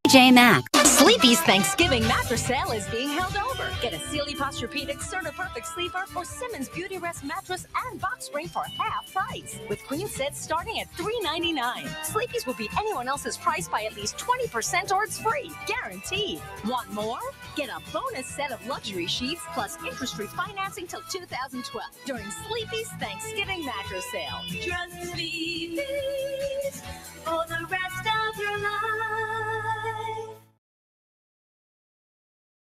J Maxx. Sleepy's Thanksgiving mattress sale is being held over. Get a Sealy Posturepedic Certa Perfect Sleeper or Simmons Beauty Rest mattress and box spring for half price, with queen sets starting at $3.99. Sleepy's will beat anyone else's price by at least 20% or it's free, guaranteed. Want more? Get a bonus set of luxury sheets plus interest-free financing till 2012 during Sleepy's Thanksgiving mattress sale. Trust Sleepy's for the rest of your life.